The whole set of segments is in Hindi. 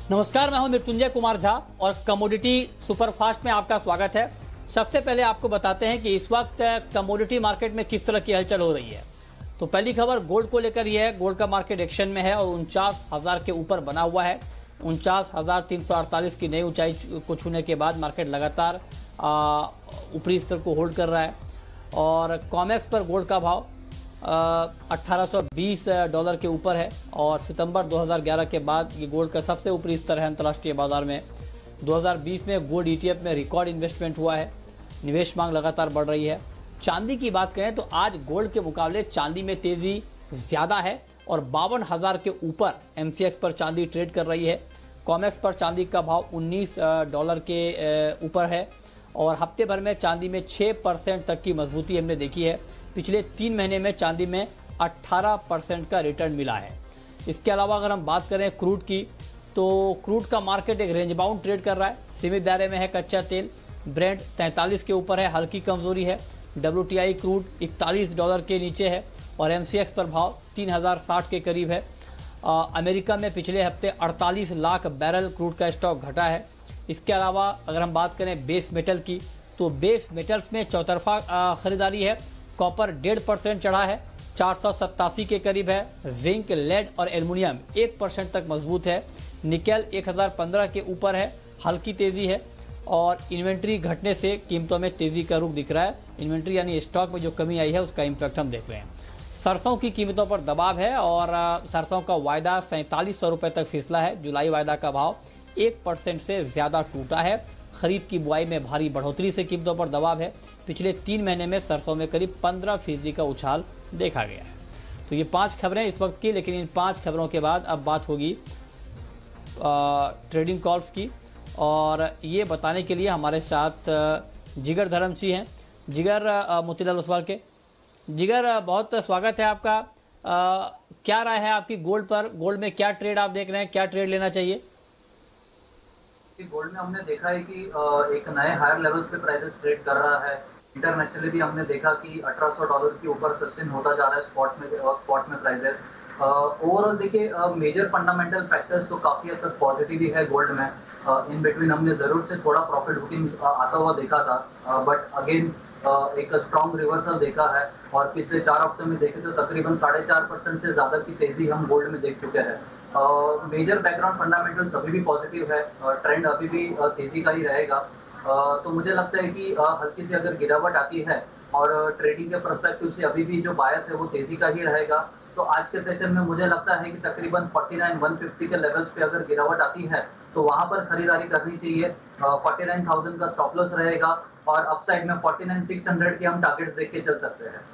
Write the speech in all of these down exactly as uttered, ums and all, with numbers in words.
नमस्कार, मैं हूं मृत्युंजय कुमार झा और कमोडिटी सुपरफास्ट में आपका स्वागत है। सबसे पहले आपको बताते हैं कि इस वक्त कमोडिटी मार्केट में किस तरह की हलचल हो रही है। तो पहली खबर गोल्ड को लेकर यह है। गोल्ड का मार्केट एक्शन में है और उनचास हजार के ऊपर बना हुआ है। उनचास हजार तीन सौ अड़तालीस की नई ऊंचाई को छूने के बाद मार्केट लगातार ऊपरी स्तर को होल्ड कर रहा है और कॉमेक्स पर गोल्ड का भाव अठारह सौ बीस डॉलर के ऊपर है और सितंबर दो हज़ार ग्यारह के बाद ये गोल्ड का सबसे ऊपरी स्तर है अंतर्राष्ट्रीय बाजार में। दो हज़ार बीस में गोल्ड ईटीएफ में रिकॉर्ड इन्वेस्टमेंट हुआ है। निवेश मांग लगातार बढ़ रही है। चांदी की बात करें तो आज गोल्ड के मुकाबले चांदी में तेजी ज्यादा है और बावन हजार के ऊपर एमसीएक्स पर चांदी ट्रेड कर रही है। कॉमेक्स पर चांदी का भाव उन्नीस डॉलर के ऊपर है और हफ्ते भर में चांदी में छह परसेंट तक की मजबूती हमने देखी है। पिछले तीन महीने में चांदी में अठारह परसेंट का रिटर्न मिला है। इसके अलावा अगर हम बात करें क्रूड की तो क्रूड का मार्केट एक रेंज बाउंड ट्रेड कर रहा है। सीमित दायरे में है कच्चा तेल। ब्रेंट तैंतालीस के ऊपर है, हल्की कमजोरी है। डब्ल्यूटीआई क्रूड इकतालीस डॉलर के नीचे है और एमसीएक्स पर भाव तीन हजार साठ के करीब है। आ, अमेरिका में पिछले हफ्ते अड़तालीस लाख बैरल क्रूड का स्टॉक घटा है। इसके अलावा अगर हम बात करें बेस मेटल की तो बेस मेटल्स में चौतरफा खरीदारी है। कॉपर डेढ़ परसेंट चढ़ा है, चार सौ सत्तासी के करीब है। जिंक, लेड और एल्युमिनियम एक परसेंट तक मजबूत है। निकेल एक हजार पंद्रह के ऊपर है, हल्की तेजी है और इन्वेंट्री घटने से कीमतों में तेजी का रुख दिख रहा है। इन्वेंट्री यानी स्टॉक में जो कमी आई है उसका इम्पैक्ट हम देख रहे हैं। सरसों की कीमतों पर दबाव है और सरसों का वायदा सैंतालीस सौ रुपए तक फिसला है। जुलाई वायदा का भाव एक परसेंट से ज्यादा टूटा है। खरीफ की बुआई में भारी बढ़ोतरी से कीमतों पर दबाव है। पिछले तीन महीने में सरसों में करीब पंद्रह फीसदी का उछाल देखा गया है। तो ये पांच खबरें इस वक्त की, लेकिन इन पांच खबरों के बाद अब बात होगी ट्रेडिंग कॉल्स की और ये बताने के लिए हमारे साथ जिगर धर्मसी हैं। जिगर मोतीलाल ओसवाल के। जिगर, बहुत स्वागत है आपका। आ, क्या राय है आपकी गोल्ड पर? गोल्ड में क्या ट्रेड आप देख रहे हैं, क्या ट्रेड लेना चाहिए? गोल्ड में हमने देखा है कि एक नए हायर लेवल्स पे प्राइसेस ट्रेड कर रहा है। इंटरनेशनली भी हमने देखा कि अठारह सौ डॉलर के ऊपर सस्टेन होता जा रहा है स्पॉट में स्पॉट में प्राइसेस। ओवरऑल देखिए मेजर फंडामेंटल फैक्टर्स तो काफी हद तक पॉजिटिव ही है गोल्ड में। इन बिटवीन हमने जरूर से थोड़ा प्रॉफिट बुकिंग आता हुआ देखा था, बट अगेन एक स्ट्रॉन्ग रिवर्सल देखा है और पिछले चार हफ्ते में देखे तो तकरीबन साढ़े चार परसेंट से ज्यादा की तेजी हम गोल्ड में देख चुके हैं। मेजर बैकग्राउंड फंडामेंटल्स अभी भी पॉजिटिव है, ट्रेंड अभी भी तेजी का ही रहेगा। uh, तो मुझे लगता है कि uh, हल्की सी अगर गिरावट आती है और ट्रेडिंग के पर्सपेक्टिव से अभी भी जो बायस है वो तेजी का ही रहेगा। तो आज के सेशन में मुझे लगता है कि तकरीबन उनचास सौ पचास के लेवल्स पे अगर गिरावट आती है तो वहां पर खरीदारी करनी चाहिए। उनचास हज़ार का स्टॉप लॉस रहेगा और अपसाइड में उनचास हज़ार छह सौ के हम टारगेट्स देख के चल सकते हैं।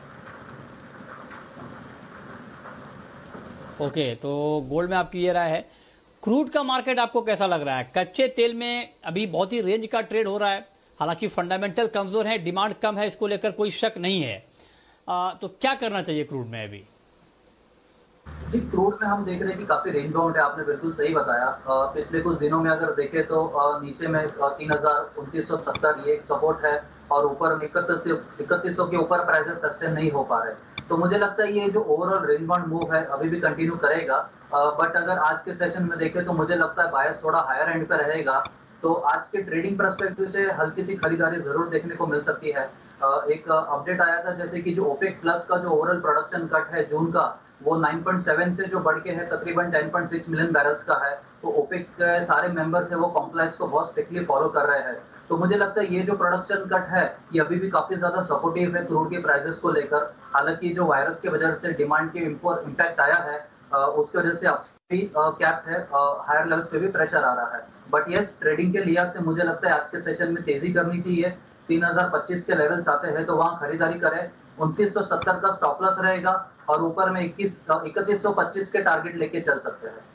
ओके okay, तो गोल्ड में आपकी ये राय है। क्रूड का मार्केट आपको कैसा लग रहा है? कच्चे तेल में अभी बहुत ही रेंज का ट्रेड हो रहा है, हालांकि फंडामेंटल कमजोर है, डिमांड कम है, इसको लेकर कोई शक नहीं है। आ, तो क्या करना चाहिए क्रूड में अभी? जी, क्रूड में हम देख रहे हैं कि काफी रेंज बाउंड है, आपने बिल्कुल सही बताया। आ, पिछले कुछ दिनों में अगर देखें तो आ, नीचे में तीन हजार उनतीस सौ सत्तर ये एक सपोर्ट है और ऊपर में इकतीस इकतीस सौ के ऊपर प्राइसेस सस्टेन नहीं हो पा रहे। तो मुझे लगता है ये जो ओवरऑल रेंज बाउंड मूव है अभी भी कंटिन्यू करेगा, बट अगर आज के सेशन में देखें तो मुझे लगता है बायस थोड़ा हायर एंड पे रहेगा। तो आज के ट्रेडिंग पर्सपेक्टिव से हल्की सी खरीदारी जरूर देखने को मिल सकती है। एक अपडेट आया था जैसे कि जो ओपेक प्लस का जो ओवरऑल प्रोडक्शन कट है जून का वो नौ पॉइंट सात से जो बढ़ के है तकरीबन दस पॉइंट छह मिलियन बैरल्स का है। तो ओपेक के सारे मेंबर्स है वो कॉम्प्लायंस को बहुत स्ट्रिक्टली फॉलो कर रहे हैं। तो मुझे लगता है ये जो प्रोडक्शन कट है ये अभी भी काफी ज्यादा सपोर्टिव है क्रूड के प्राइसेस को लेकर। हालांकि जो वायरस के वजह से डिमांड के इम्पैक्ट आया है उसकी वजह से अपसाइड कैप है, हायर लेवल्स पे भी प्रेशर आ रहा है। बट यस, ट्रेडिंग के लिहाज से मुझे लगता है आज के सेशन में तेजी करनी चाहिए। तीन हजार पच्चीस के लेवल्स आते हैं तो वहां खरीदारी करें। उनतीस सौ सत्तर का स्टॉप लॉस रहेगा और ऊपर में इक्कीस इकतीस सौ पच्चीस के टारगेट लेके चल सकते हैं।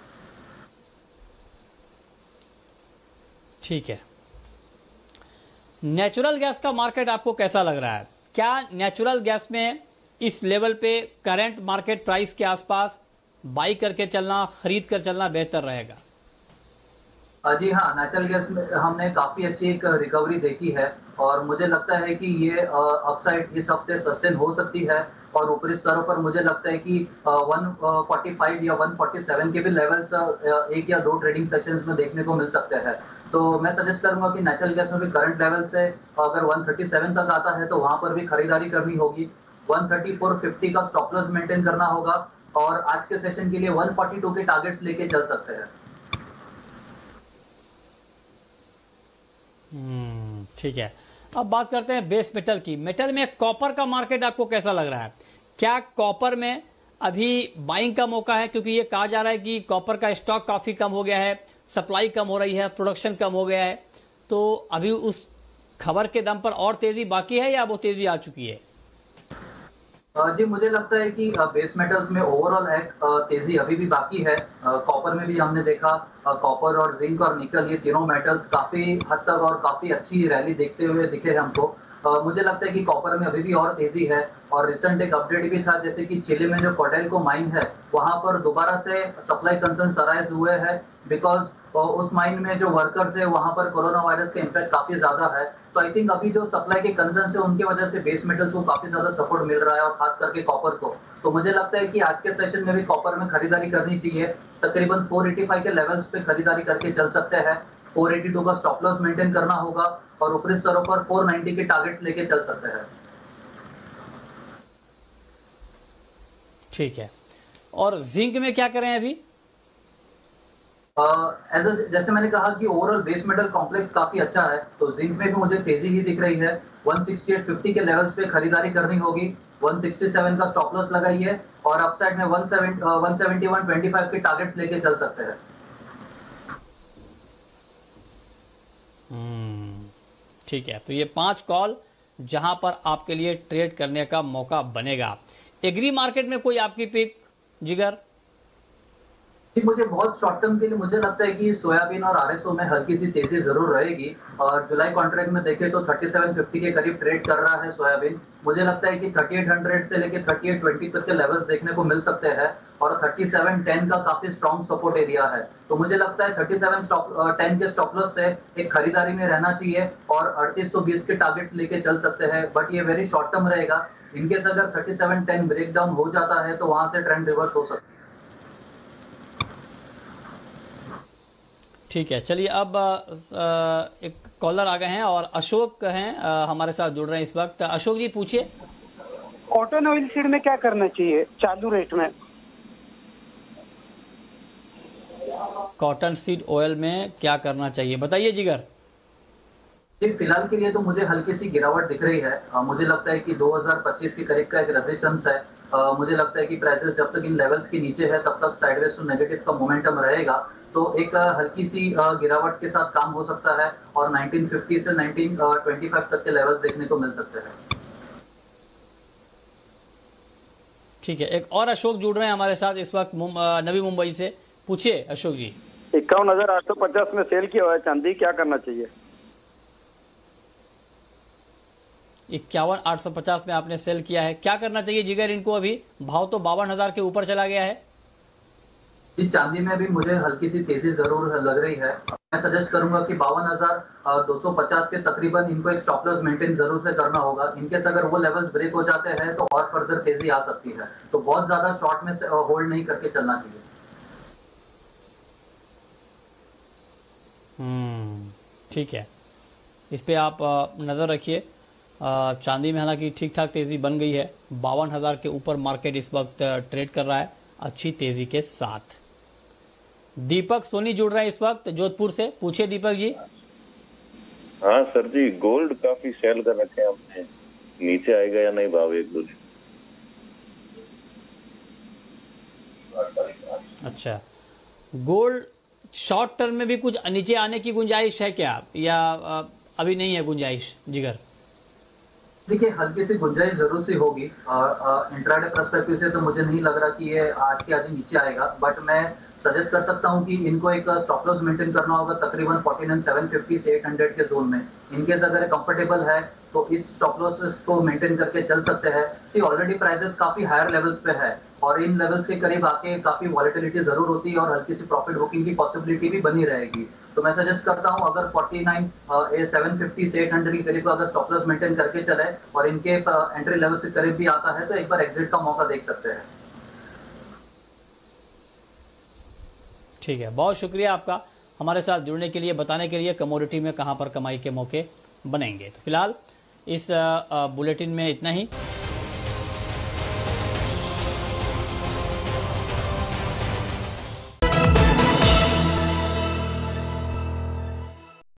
ठीक है। नेचुरल गैस का मार्केट आपको कैसा लग रहा है? क्या नेचुरल गैस में इस लेवल पे करंट मार्केट प्राइस के आसपास बाई करके चलना, खरीद कर चलना बेहतर रहेगा? अ, जी हाँ, नेचुरल गैस में हमने काफ़ी अच्छी एक रिकवरी देखी है और मुझे लगता है कि ये अ, अपसाइड इस हफ्ते सस्टेन हो सकती है और ऊपरी स्तरों पर मुझे लगता है कि अ, वन फोर्टी फाइव या वन फोर्टी सेवन के भी लेवल्स अ, एक या दो ट्रेडिंग सेशंस में देखने को मिल सकते हैं। तो मैं सजेस्ट करूँगा कि नेचुरल गैस में भी करंट लेवल से अगर वन थर्टी सेवन तक आता है तो वहाँ पर भी खरीदारी करनी होगी। वन थर्टी फोर फिफ्टी का स्टॉप लॉस मेंटेन करना होगा और आज के सेशन के लिए वन फोर्टी टू के टारगेट्स लेके चल सकते हैं। हम्म, ठीक है। अब बात करते हैं बेस मेटल की। मेटल में कॉपर का मार्केट आपको कैसा लग रहा है? क्या कॉपर में अभी बाइंग का मौका है? क्योंकि ये कहा जा रहा है कि कॉपर का स्टॉक काफी कम हो गया है, सप्लाई कम हो रही है, प्रोडक्शन कम हो गया है। तो अभी उस खबर के दम पर और तेजी बाकी है या वो तेजी आ चुकी है? अ, जी मुझे लगता है कि बेस मेटल्स में ओवरऑल एक तेजी अभी भी बाकी है। कॉपर में भी हमने देखा कॉपर और जिंक और निकल ये तीनों मेटल्स काफी हद तक और काफी अच्छी रैली देखते हुए दिखे हैं हमको। अ, मुझे लगता है कि कॉपर में अभी भी और तेजी है और रिसेंट एक अपडेट भी था जैसे कि चिली में जो कोडेल्को माइन है वहां पर दोबारा से सप्लाई कंसर्न अराइज हुए हैं बिकॉज उस माइन में जो वर्कर्स है वहां पर कोरोना वायरस का इम्पैक्ट काफी ज्यादा है। तो आई थिंक अभी जो सप्लाई के कंसर्न है उनकी वजह से बेस मेटल्स को काफी ज्यादा सपोर्ट मिल रहा है और खास करके कॉपर को। तो मुझे लगता है कि आज के सेशन में भी कॉपर में खरीदारी करनी चाहिए। तकरीबन फोर एटी फाइव के लेवल्स पे खरीदारी करके चल सकते हैं। फोर एटी टू का स्टॉप लॉस मेंटेन करना होगा और ऊपरी स्तरों पर फोर नाइंटी के टारगेट्स लेके चल सकते हैं। ठीक है। और जिंक में क्या करें अभी? एज जैसे मैंने कहा कि ओवरऑल बेस मेटल कॉम्प्लेक्स काफी अच्छा है तो जिंक में भी मुझे तेजी ही दिख रही है। वन सिक्सटी एट फिफ्टी के लेवल्स पे खरीदारी करनी होगी। वन सिक्सटी सेवन का स्टॉप लॉस लगाइए और अपसाइड में one seventy one twenty five के टारगेट्स लेके चल सकते हैं। हम्म, ठीक है। तो ये पांच कॉल जहां पर आपके लिए ट्रेड करने का मौका बनेगा। एग्री मार्केट में कोई आपकी पिक जिगर? मुझे बहुत शॉर्ट टर्म के लिए मुझे लगता है कि सोयाबीन और आरएसओ में हल्की सी तेजी जरूर रहेगी और जुलाई कॉन्ट्रैक्ट में देखें तो थर्टी सेवन फिफ्टी के करीब ट्रेड कर रहा है सोयाबीन। मुझे लगता है कि थर्टी एट हंड्रेड से लेकर थर्टी एट ट्वेंटी तक के लेवल्स देखने को मिल सकते हैं और थर्टी सेवन टेन का काफी स्ट्रॉन्ग सपोर्ट एरिया है। तो मुझे लगता है थर्टी सेवन टेन के स्टॉप लॉस से एक खरीदारी में रहना चाहिए और अड़तीस सौ बीस के टारगेट्स लेके चल सकते हैं बट ये वेरी शॉर्ट टर्म रहेगा। इनकेस अगर thirty seven ten break down हो जाता है तो वहां से ट्रेंड रिवर्स हो सकता है। ठीक है, चलिए अब एक कॉलर आ गए हैं और अशोक हैं हमारे साथ जुड़ रहे हैं इस वक्त। अशोक जी पूछिए। कॉटन ऑयल सीड में क्या करना चाहिए चालू रेट में? कॉटन सीड ऑयल में क्या करना चाहिए बताइए जिगर। जी फिलहाल के लिए तो मुझे हल्की सी गिरावट दिख रही है। आ, मुझे लगता है कि दो हज़ार पच्चीस के करीब का एक रेजिस्टेंस है। आ, मुझे लगता है कि प्राइसेस जब तक इन लेवल्स के नीचे है तब तक साइडवेज टू नेगेटिव का मोमेंटम रहेगा। तो एक हल्की सी गिरावट के साथ काम हो सकता है और नाइनटीन फिफ्टी से नाइनटीन ट्वेंटी फाइव तक के लेवल्स देखने को मिल सकते हैं। ठीक है, एक और अशोक जुड़ रहे हैं हमारे साथ इस वक्त नवी मुंबई से। पूछिए अशोक जी। इक्यावन हजार आठ सौ पचास में सेल किया हुआ है चांदी, क्या करना चाहिए? इक्यावन आठ सौ पचास में आपने सेल किया है, क्या करना चाहिए जिगर इनको? अभी भाव तो बावन हजार के ऊपर चला गया है। जी चांदी में भी मुझे हल्की सी तेजी जरूर लग रही है। मैं सजेस्ट करूंगा कि बावन हजार दो सौ पचास के तकरीबन इनको एक स्टॉप लॉस मेंटेन जरूर से करना होगा। इनकेस अगर वो लेवल्स ब्रेक हो जाते हैं तो और फर्दर तेजी आ सकती है। तो बहुत ज्यादा शॉर्ट में से होल्ड नहीं करके चलना चाहिए। हम्म, ठीक है, इस पे आप नजर रखिए। चांदी में हालांकि ठीक ठाक तेजी बन गई है। बावन हजार के ऊपर मार्केट इस वक्त ट्रेड कर रहा है अच्छी तेजी के साथ। दीपक सोनी जुड़ रहे हैं इस वक्त जोधपुर से। पूछिए दीपक जी। हाँ सर जी, गोल्ड काफी सेल कर रखे हैं आपने, नीचे आएगा या नहीं भाव एक दो दिन? अच्छा, गोल्ड शॉर्ट टर्म में भी कुछ नीचे आने की गुंजाइश है क्या या अभी नहीं है गुंजाइश जिगर? देखिए हल्की सी गुंजाइश जरूर सी होगी। इंट्राडे पर्सपेक्टिव से तो मुझे नहीं लग रहा कि ये आज के आज ही नीचे आएगा बट मैं सजेस्ट कर सकता हूं कि इनको एक स्टॉप लॉस मेंटेन करना होगा तकरीबन फोर्टी नाइन सेवन फिफ्टी से एट हंड्रेड के जोन में। इनकेस अगर कंफर्टेबल है तो इस स्टॉप लॉसेस को मेंटेन करके चल सकते हैं। सी ऑलरेडी प्राइसेस काफी हायर लेवल्स पे है और इन लेवल्स के करीब आके काफी वॉलेटिलिटी जरूर होती है और हल्की सी प्रॉफिट बुकिंग की पॉसिबिलिटी भी बनी रहेगी। तो मैं सजेस्ट करता हूं अगर फोर्टी नाइन सेवन फिफ्टी से एट हंड्रेड के करीब अगर स्टॉप लॉस मेंटेन करके चले और इनके एंट्री लेवल से करीब भी आता है तो एक बार एग्जिट का मौका देख सकते हैं। ठीक है, बहुत शुक्रिया आपका हमारे साथ जुड़ने के लिए, बताने के लिए कमोडिटी में कहां पर कमाई के मौके बनेंगे। तो फिलहाल इस बुलेटिन में इतना ही।